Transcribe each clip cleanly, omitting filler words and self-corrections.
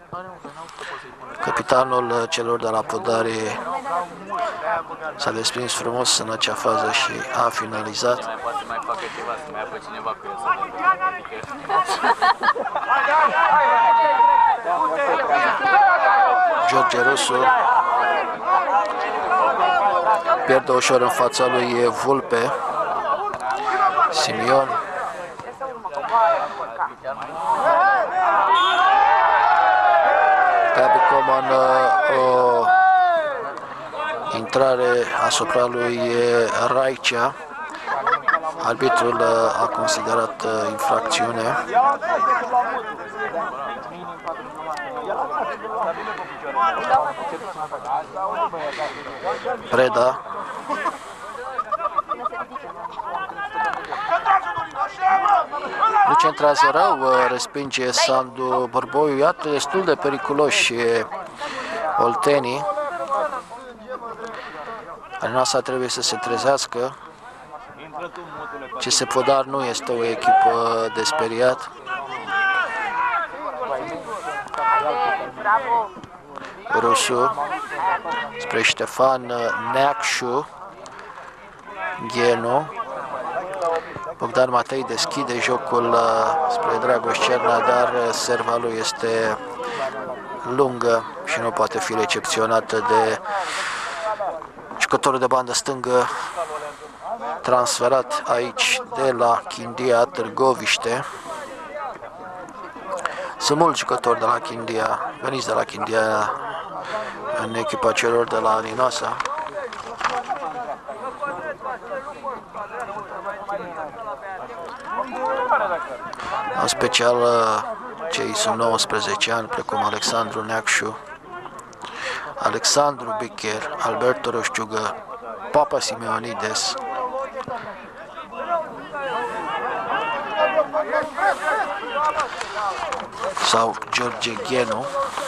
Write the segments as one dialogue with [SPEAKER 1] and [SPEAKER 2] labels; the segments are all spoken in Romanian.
[SPEAKER 1] Capitanul celor de la Podari s-a desprins frumos în acea fază și a finalizat. George Rusu pierde ușor în fața lui Vulpe. Simion. Gabi Coman, o intrare asupra lui Raicea. Arbitrul a considerat infracțiune. Preda. Nu centrează rău, respinge Sandu Bărboiu. Iată, destul de periculoși oltenii. Arinoasa trebuie să se trezească. CS Podar nu este o echipă de speriat. Rusu spre Ștefan Neacșu. Ghenu. Bogdan Matei deschide jocul spre Dragoș Cernea, dar serva lui este lungă și nu poate fi recepționată de jucătorul de bandă stângă, transferat aici de la Chindia Târgoviște. Sunt mulți jucători de la Chindia, veniți de la Chindia în echipa celor de la Arinoasa. În special cei sub 19 ani, precum Alexandru Neacșu, Alexandru Bicher, Alberto Roșciugă, Papa Simeonides. Sau George Ghenu.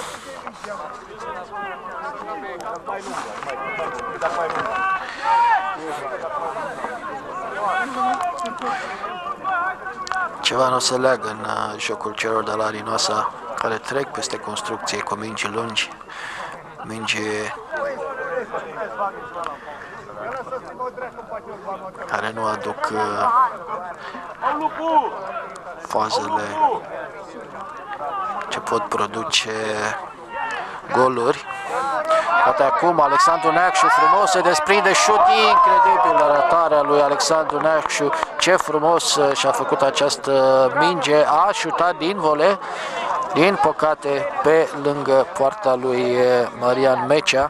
[SPEAKER 1] Ceva nu se leagă în jocul celor de la Arinoasa, care trec peste construcție cu mingi lungi, mingi care nu aduc fazele ce pot produce goluri. Poate acum Alexandru Neacșu frumos se desprinde, șut incredibil, arătarea lui Alexandru Neacșu, ce frumos și-a făcut această minge, a șutat din vole, din păcate pe lângă poarta lui Marian Mecea.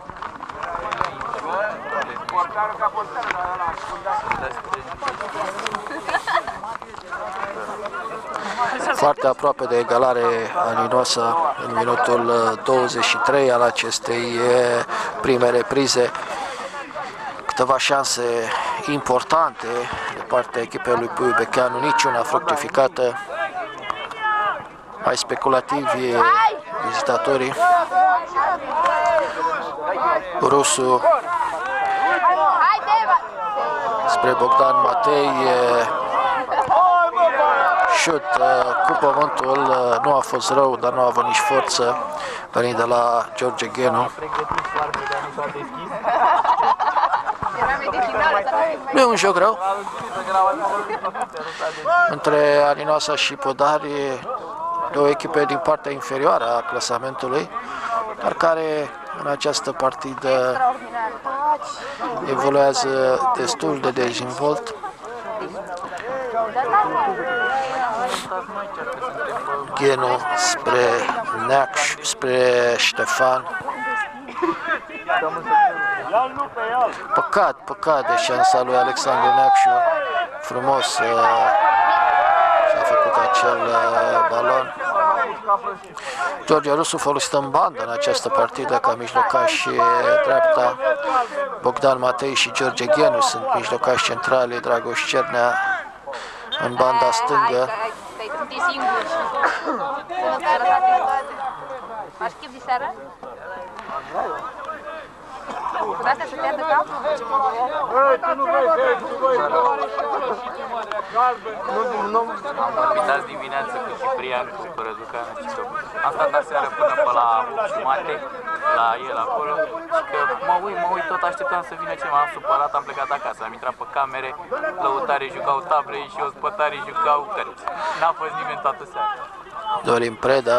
[SPEAKER 1] Foarte aproape de egalare Arinoasa în minutul 23 al acestei prime reprize. Câteva șanse importante de partea echipei lui Puiu Becheanu, niciuna fructificată. Mai speculativi vizitatorii. Rusu spre Bogdan Matei. Șut cu pământul, nu a fost rău, dar nu a avut nici forță, venit de la George Ghenu. Nu e un joc rău între Arinoasa și Podari, două echipe din partea inferioară a clasamentului, dar care în această partidă evoluează destul de dezvolt. Ghenu spre Neacș, spre Ștefan. Păcat de șansa lui Alexandru Neacșu. Frumos și-a făcut acel balon. George Rusu folosit în bandă în această partidă ca mijlocaș dreapta. Bogdan Matei și George Ghenu sunt mijlocași centrali, Dragoș Cernea în banda stângă.
[SPEAKER 2] Am vorbit azi dimineață cu Ciprian, cu Răducan, și că am stat aseară până pe la jumate, la el acolo, și că mă uit, tot așteptam să vină ceva, am supărat, am plecat acasă, am intrat pe camere, lăutarii jucau tablei și ospătarii jucau cărți. N-a fost nimeni toată seara.
[SPEAKER 1] Dorin Preda.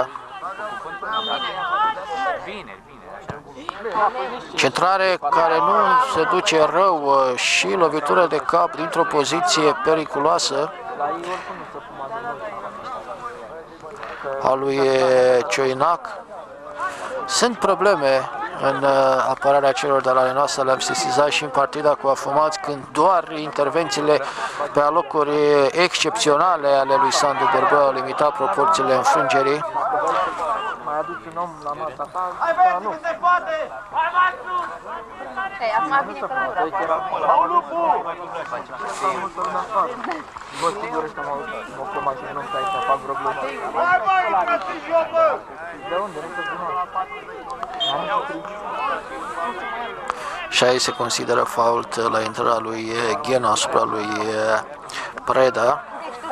[SPEAKER 2] Bine, așa.
[SPEAKER 1] Centrare care nu se duce rău și lovitură de cap dintr-o poziție periculoasă a lui Cioinac. Sunt probleme în apărarea celor de la Arenoasa, le-am sesizat și în partida cu Afumați, când doar intervențiile pe alocuri excepționale ale lui Sandu Bărbău au limitat proporțiile înfrângerii.
[SPEAKER 3] Mai aduci un om la masa ta, nu.
[SPEAKER 4] Acum vine căldura.
[SPEAKER 3] Au lupul! Bă, sigur ăștia mă plăma și nu stai să fac vreo glumă. De unde? Nu se vine.
[SPEAKER 1] Și aici se consideră fault la intrarea lui Ghena asupra lui Preda.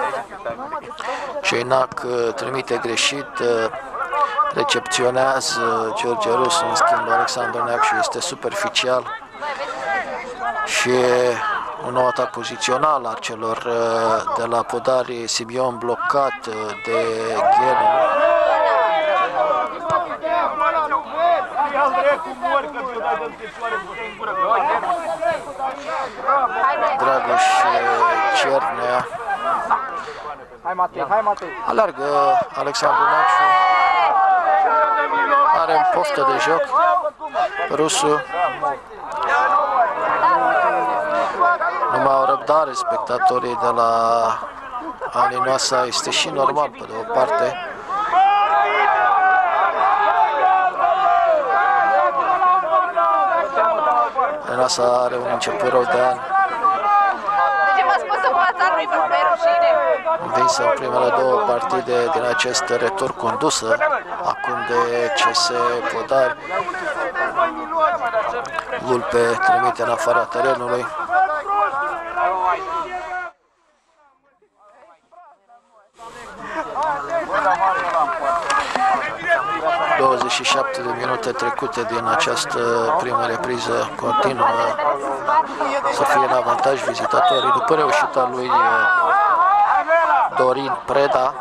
[SPEAKER 1] Cioinac trimite greșit, recepționează George Rusu, în schimb Alexandru Neacșu este superficial și un nou atac pozițional al celor de la Podari Sibion blocat de Ghena. Dragoș Cernea.
[SPEAKER 3] Hai Matei.
[SPEAKER 1] Alergă Alexandru Neacșu. Are în poftă de joc Rusu. Nu mai au răbdare spectatorii de la Arenoasa, este și normal pe de o parte. Arenoasa are un început rău de an. Învinsă în primele două partide din acest retur, condusă acum de CS Podari. Vulpe trimite în afara terenului. ...27 de minute trecute din această primă repriză, continuă să fie în avantaj vizitatorii după reușita lui Dorin Preda.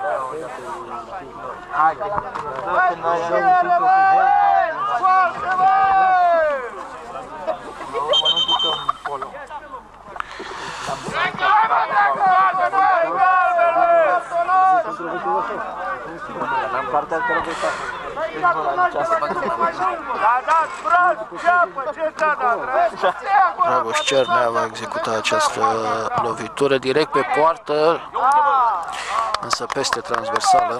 [SPEAKER 1] Dragoș Cernea va executa această lovitură direct pe poartă, însă peste transversală.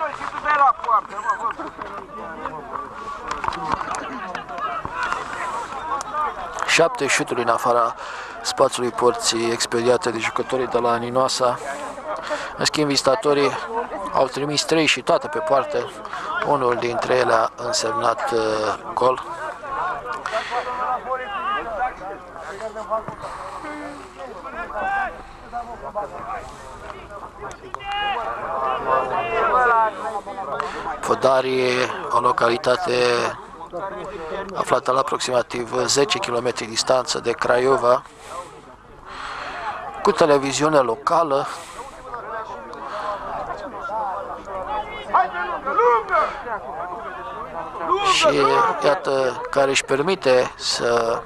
[SPEAKER 1] Șapte șuturi în afara spațiului porții expediate de jucătorii de la Arenoasa. În schimb, vizitatorii au trimis 3 și toate pe poartă. Unul dintre ele a însemnat gol. Podari, o localitate aflată la aproximativ 10 km distanță de Craiova, cu televiziune locală. Și iată care își permite să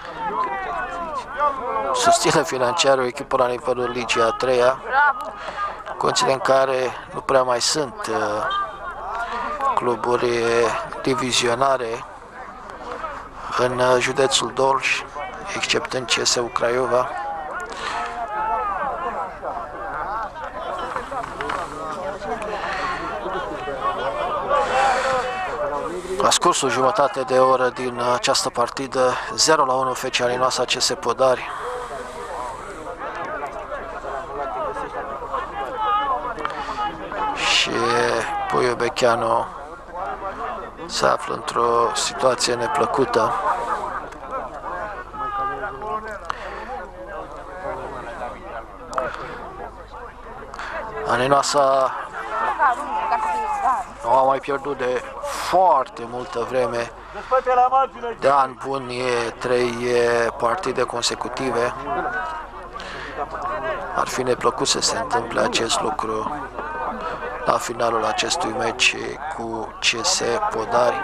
[SPEAKER 1] susțină financiar o echipă la nivelul Ligii a 3-a, condiții în care nu prea mai sunt cluburi divizionare în județul Dolj, exceptând CSU Craiova. La scurs o jumătate de oră din această partidă, 0-1 FC Arenoasa CS Podari. Și Puiu Becheanu se află într-o situație neplăcută. Aninoasa nu a mai pierdut de foarte multă vreme. De ani buni, 3 partide consecutive. Ar fi neplăcut să se întâmple acest lucru la finalul acestui meci cu CS Podari.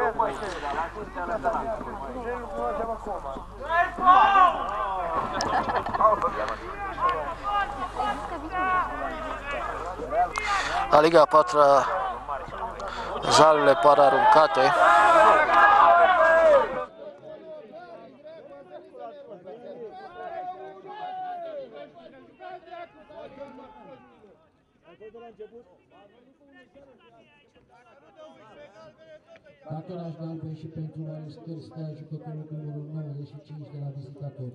[SPEAKER 1] La Liga a 4-a, zalele par aruncate.
[SPEAKER 5] Cartonaș galben și pentru arestări stă jucătorul numărul 95 de la vizitatori.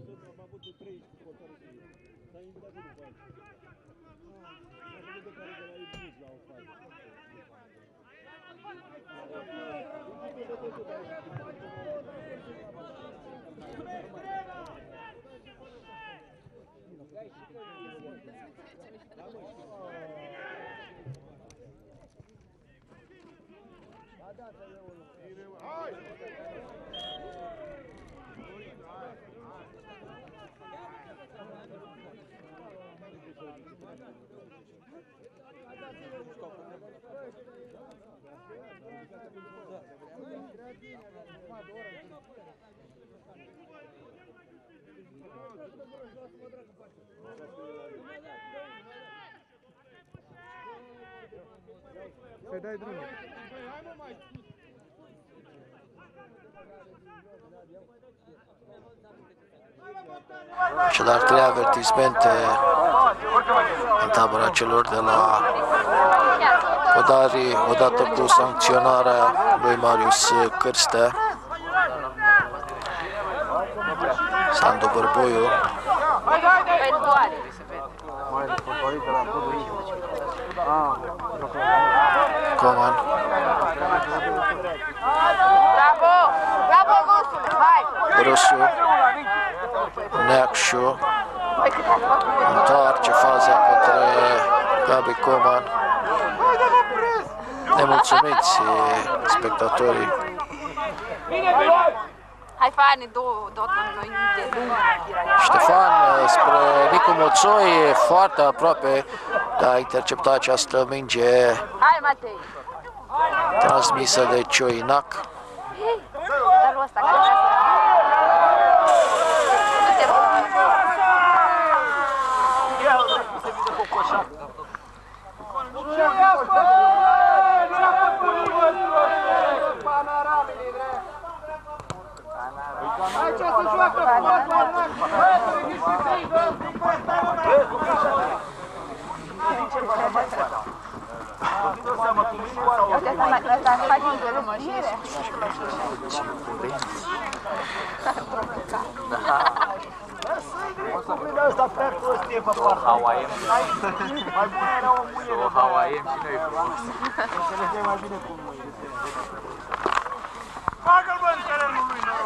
[SPEAKER 3] Să dai drumul.
[SPEAKER 1] Așadar, 3 avertismente în tabăra celor de la Podari, odată cu sancționarea lui Marius Cârstea. Sandu Bărboiu. Coman.
[SPEAKER 4] Bravo! Bravo, Rusu! Hai!
[SPEAKER 1] Rusu. Neacșu. Întoarce faza către Gabi Coman. Nemulțumiți spectatorii.
[SPEAKER 4] Hai, fane, două noi
[SPEAKER 1] Ștefan spre Nicu Moțoi, foarte aproape de a intercepta această minge
[SPEAKER 4] Hai, Matei!
[SPEAKER 1] transmisă de Cioinac.
[SPEAKER 4] Dar ăsta care vrea
[SPEAKER 2] Hawaiem și noi frumos.
[SPEAKER 3] Înțelegem mai bine cum mâine.
[SPEAKER 6] Bagă-l bă în terenul lui, noroc!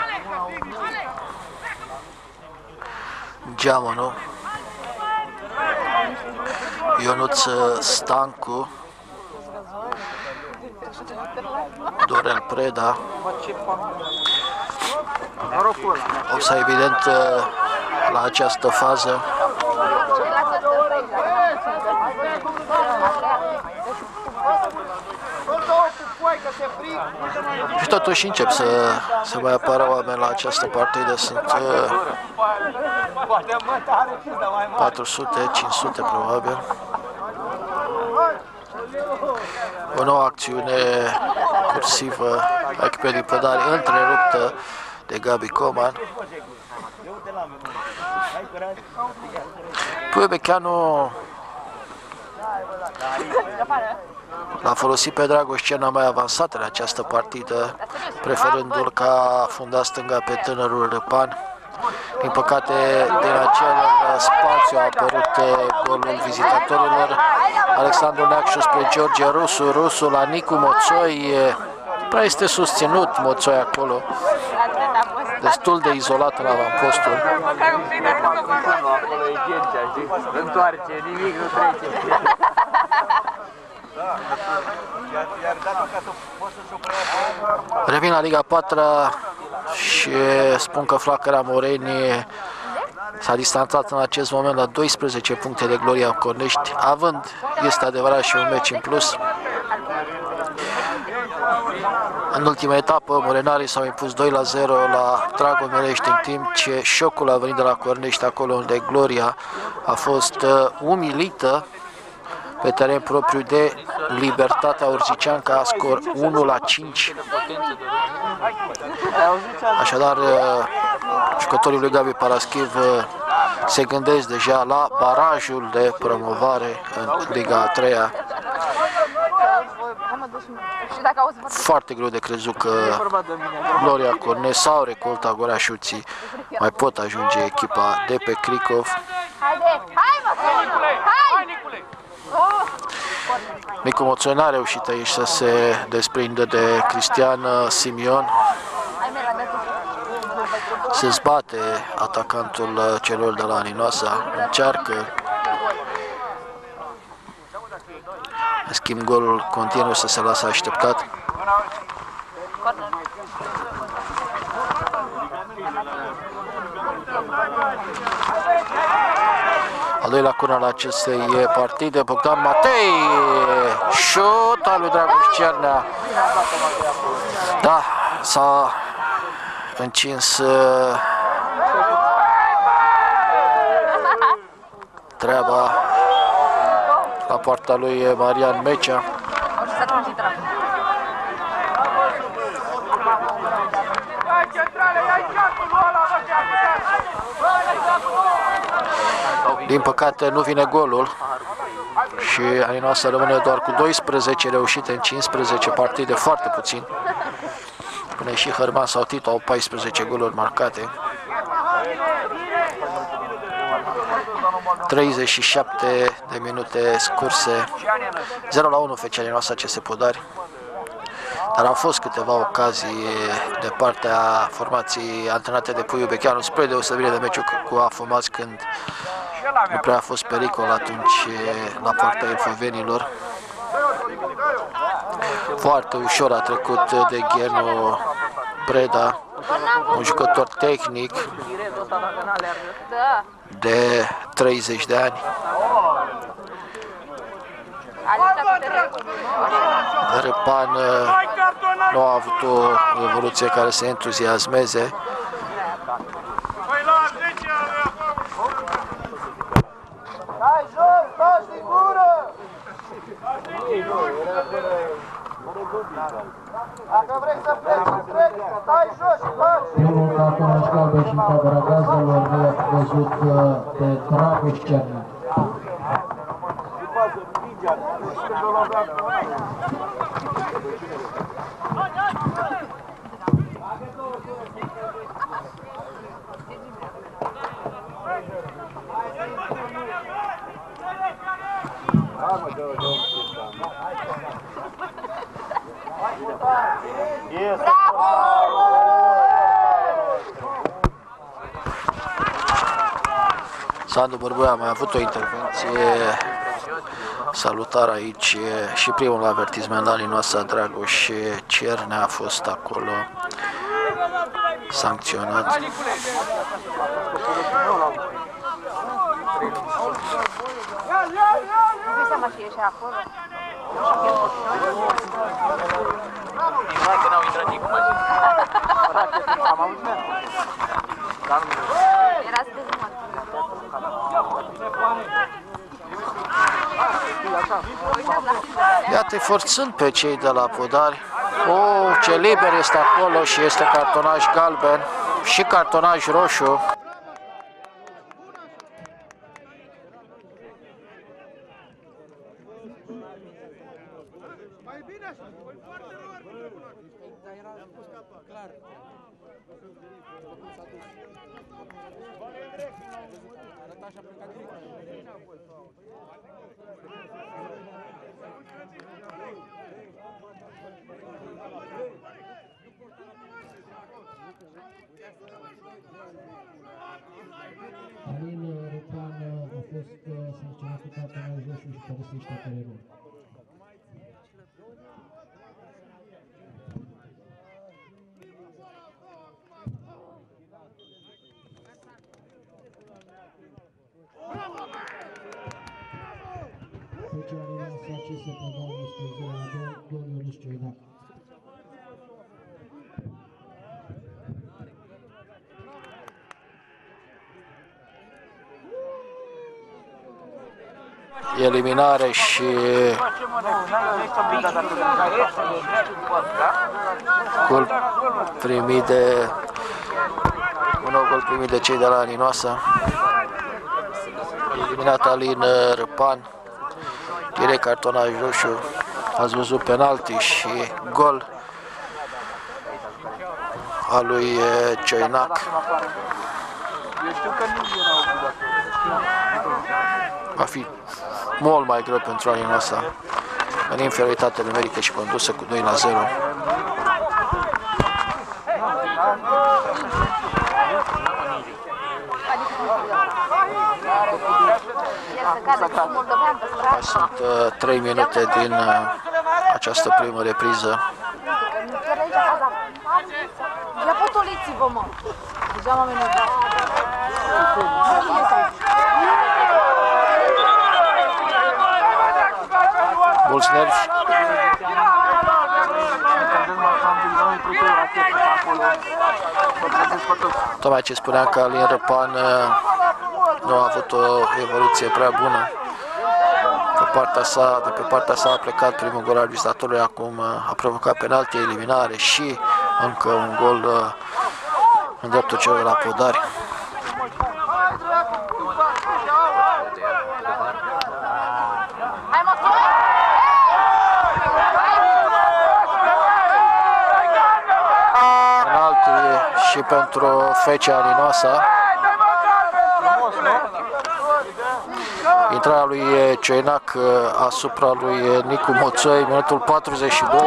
[SPEAKER 1] Geamănu. Ionuț Stancu. Dorel Preda. Opsa evident la această fază. Și totuși încep să mai apară oameni la această partidă. Sunt 400, 500 probabil. O nouă acțiune cursivă a echipei din Podari, întreruptă de Gabi Coman. Puiu Becheanu l-a folosit pe Dragoș scena mai avansată în această partidă, preferându-l ca fundat stânga pe tânărul Răpan. Din păcate, din acel spațiu a apărut golul vizitatorilor. Alexandru Neacșu spre George Rusu, Rusu la Nicu Moțoi. Prea este susținut Moțoi acolo, destul de izolat în avampostul.
[SPEAKER 2] Acolo e Ghencea, știi? întoarce, nimic nu trece.
[SPEAKER 1] Revin la Liga 4 și spun că Flacăra Moreni s-a distanțat în acest moment la 12 puncte de Gloria Cornești, având, este adevărat, și un meci în plus. În ultima etapă, morenarii s-au impus 2-0 la Dragomirești, în timp ce șocul a venit de la Cornești, acolo unde Gloria a fost umilită pe teren propriu de Libertatea Urziceanca, scor 1-5. Așadar, jucătorii lui Gabi Paraschiv se gândesc deja la barajul de promovare în Liga a 3-a. Foarte greu de crezut că Gloria Cornești sau Recolta Gorașuții mai pot ajunge echipa de pe Cricov. Micu Moțoi n-a reușit aici să se desprindă de Cristian Simion. Se zbate atacantul celor de la Aninoasa, încearcă. În schimb, golul continuă să se lasă așteptat. Al doilea corner al acestei partide, Bogdan Matei, șut al lui Dragoș Cernea. Da, s-a încins treaba la poarta lui Marian Mecea. Din păcate nu vine golul și Aninoasa rămâne doar cu 12 reușite în 15 partide, foarte puțin. Până și Hărman sau Tito au 14 goluri marcate. 37 de minute scurse, 0-1 FC Aninoasa CS Podari. Dar au fost câteva ocazii de partea formației antrenate de Puiu Becheanu, spre deosebire de meciul cu Afomați, când nu prea a fost pericol atunci la poarta elfovenilor. Foarte ușor a trecut de Ghenu Breda, un jucător tehnic de 30 de ani. Răpan nu a avut o evoluție care să entuziasmeze.
[SPEAKER 6] Stai jos, stai din gură! Dacă vrei să pleci, stai jos și faci!
[SPEAKER 5] Primul cartonaș galben și în tabăra gazelor ne-a văzut pe Dragoș Cernea.
[SPEAKER 1] Sandu Bărbuia a mai avut o intervenție salutară aici și primul avertisment la Aninoasa. Dragoș Cernea a fost acolo sancționat.
[SPEAKER 2] Că n-au intrat nici cu mașini.
[SPEAKER 3] Am auzit, dar nu
[SPEAKER 4] Erați de jumătate.
[SPEAKER 1] Iată, forțând pe cei de la Podari. Ce liber este acolo și este cartonaj galben și cartonaj roșu.
[SPEAKER 5] Alin Răpan a fost terenul. Specialul Ionuț ce se predau este 0-2, gol Ionuț Cioinac.
[SPEAKER 1] Eliminare și gol primit de un nou gol primit de cei de la Aninoasa. Eliminat Alin Răpan, direct cartonaj roșu, ați văzut penalti și gol al lui Cioinac. Va fi mult mai greu pentru Aninoasa în inferioritate numerică și condusă cu 2-0. Mai sunt 3 minute din această primă repriză.
[SPEAKER 4] Ia potoliți-vă, mă! Deja m-am enervat.
[SPEAKER 1] Mulți nervi. Tocmai ce spuneam că Alin Răpan nu a avut o evoluție prea bună. De pe partea sa a plecat primul gol al vizatorului, acum a provocat penalti, eliminare și încă un gol în dreptul celor de la Podari. Penalti și pentru FC Aninoasa. Intrarea lui Cioinac asupra lui Nicu Moțoi, minutul 42.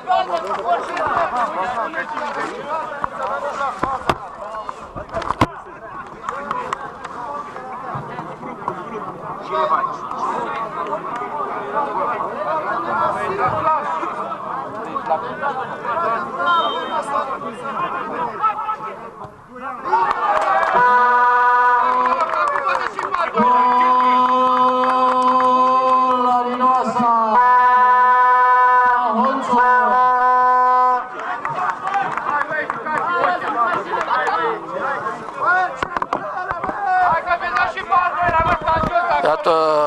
[SPEAKER 1] Iată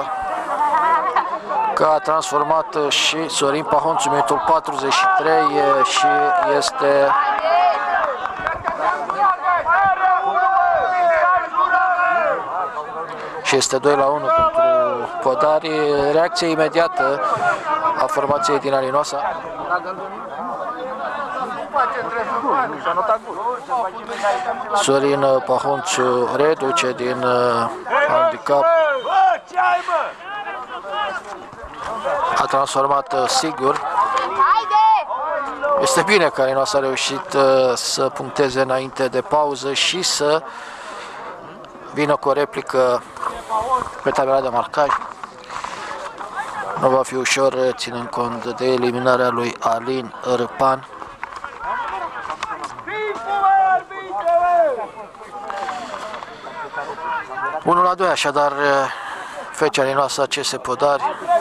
[SPEAKER 1] că a transformat și Sorin Pahonțu, minutul 43 și este și este 2-1 pentru Podari. Reacție imediată a formației din Aninoasa. Sorin Pahonțu reduce din handicap. A transformat sigur. Este bine că Aninoasa a reușit să puncteze înainte de pauză și să vină cu o replică pe tabela de marcaj. Nu va fi ușor, ținând cont de eliminarea lui Alin Răpan. Unul la 2, așadar, FC Aninoasa CS Podari.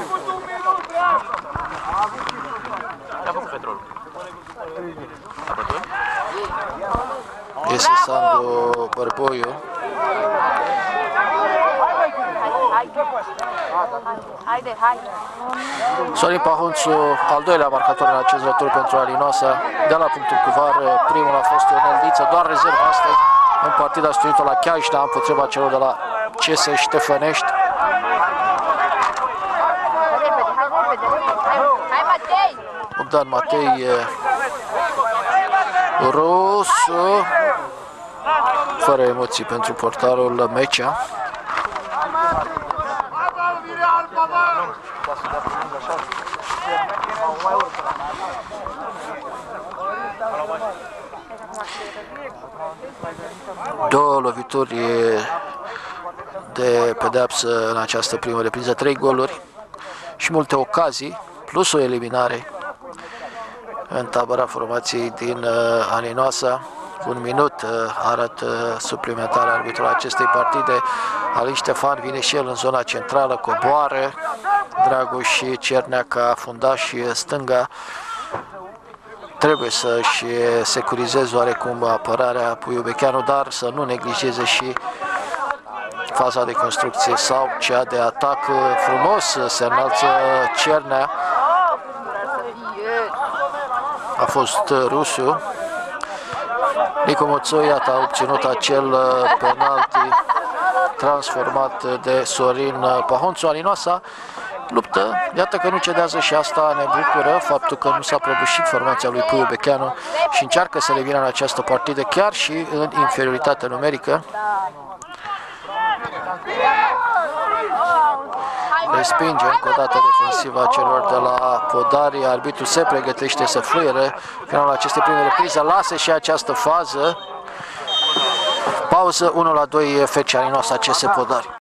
[SPEAKER 1] Este Sandu Bărboiu.
[SPEAKER 4] Haide, hai!
[SPEAKER 1] Sorin Pahonțu, al doilea marcator în acest retur pentru Aninoasa. De la punctul cu VAR, primul a fost Ionel Diță, doar rezervă astăzi în partida studită la Chiajna împotriva celor de la CS Ștefănești.
[SPEAKER 4] Hai, Matei!
[SPEAKER 1] Bogdan Matei, Rusu, fără emoții pentru portarul Mecea. Două lovituri de pedeapsă în această primă repriză, 3 goluri și multe ocazii, plus o eliminare în tabăra formației din Aninoasa. 1 minut arată suplimentar arbitrul acestei partide. Alin Ștefan vine și el în zona centrală, coboară Dragoș Cernea ca fundaș stânga. Trebuie să-și securizeze oarecum apărarea Puiu Becheanu, dar să nu neglijeze și faza de construcție sau cea de atac. Frumos se înalță Cernea. A fost rusul. Nicu Moțoi a obținut acel penalti transformat de Sorin Pahonțu. Aninoasa luptă, iată că nu cedează și asta ne bucură, faptul că nu s-a prăbușit formația lui Puiu Becheanu și încearcă să revină în această partidă, chiar și în inferioritate numerică. Respinge încă o dată defensiva celor de la Podari. Arbitrul se pregătește să fluiere finalul acestei prime reprize, lasă și această fază. Pauză 1-2 FC Aninoasa CS Podari.